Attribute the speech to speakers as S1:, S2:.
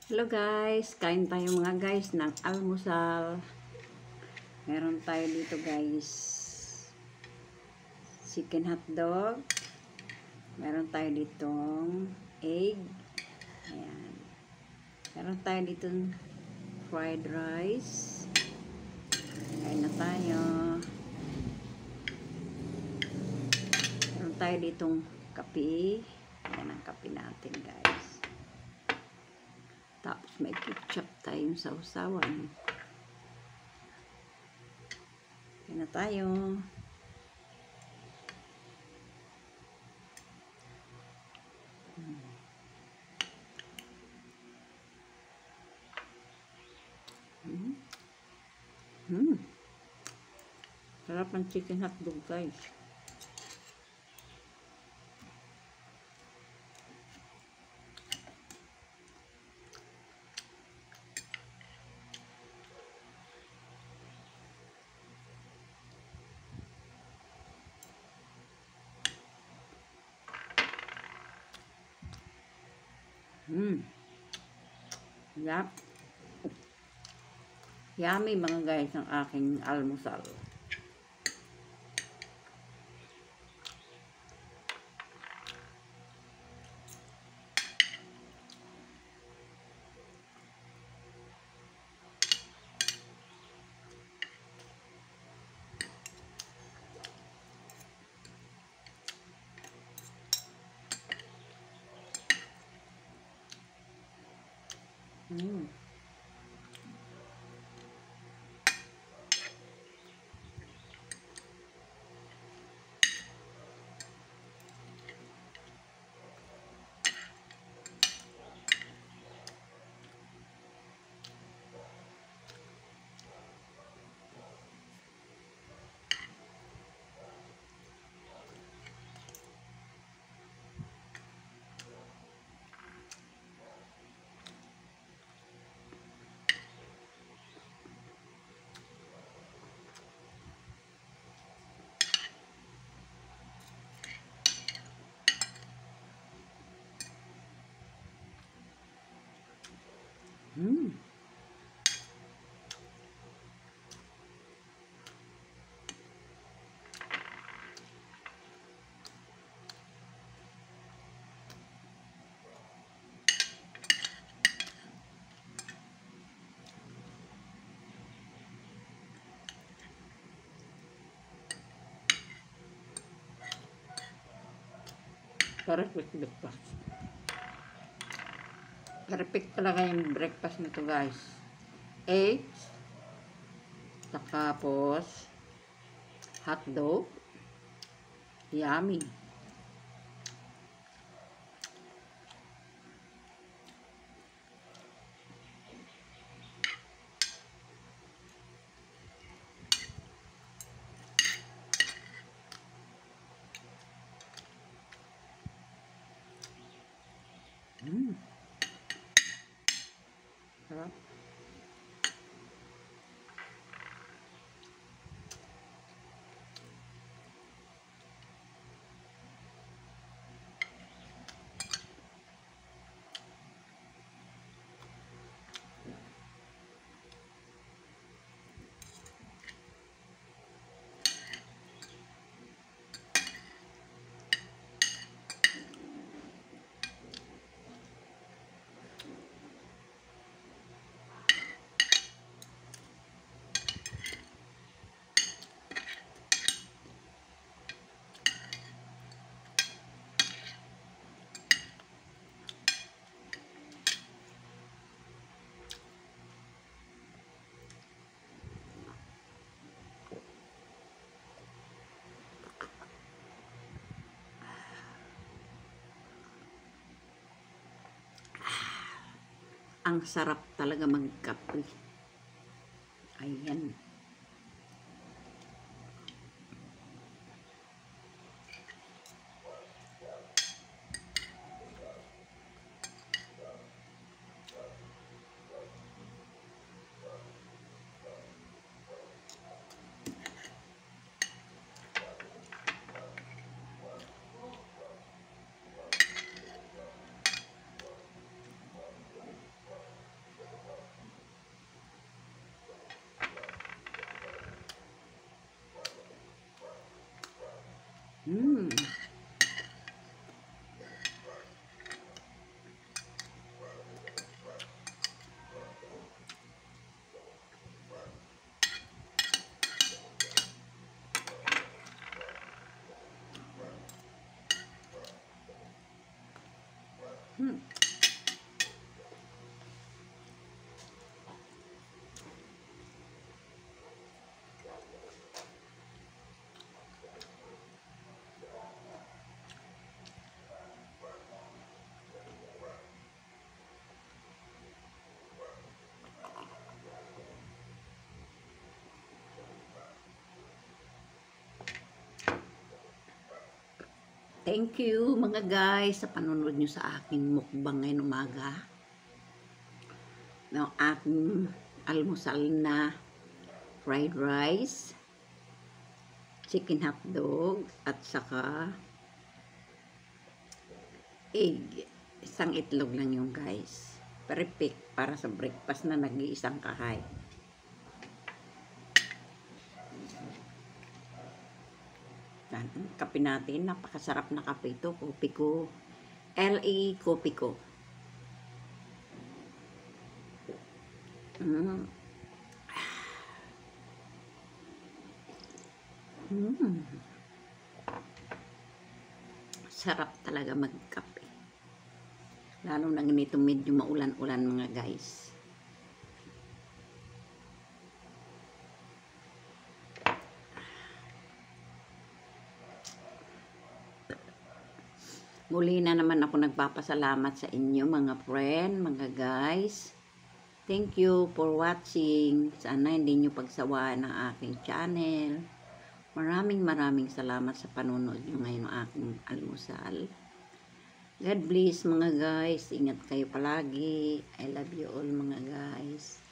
S1: Hello guys, kain tayo mga guys ng almusal. Meron tayo dito guys, chicken hotdog. Meron tayo ditong egg. Ayan. Meron tayo ditong fried rice. Kain na tayo. Meron tayo ditong kape. Ayan ang kape natin guys. Tapos may ketchup tayong sausawan. Kain na tayo. Sarap ang chicken hotdog guys. Yep. Yummy mga guys ang aking almusal. Perfect breakfast. Perfect talaga yung breakfast nito guys. Eggs, tapos hotdog, yummy. Sarap. Ang sarap talaga magkape. Ayan. Mm. Mm. Thank you mga guys sa panunod nyo sa aking mukbang ngayon umaga. Ng aking almusal na fried rice, chicken hotdog, at saka egg. Isang itlog lang yung guys. Perfect para sa breakfast na nag-iisang kahay. Ang kape natin, napakasarap na kape ito. Kopi ko. LA kopi ko. Mm. Mm. Sarap talaga magkape. Lalo na ganito medyo maulan-ulan mga guys. Muli na naman ako nagpapasalamat sa inyo mga friend, mga guys. Thank you for watching. Sana hindi nyo pagsawaan ang aking channel. Maraming salamat sa panonood nyo ngayon ng aking almusal. God bless mga guys. Ingat kayo palagi. I love you all mga guys.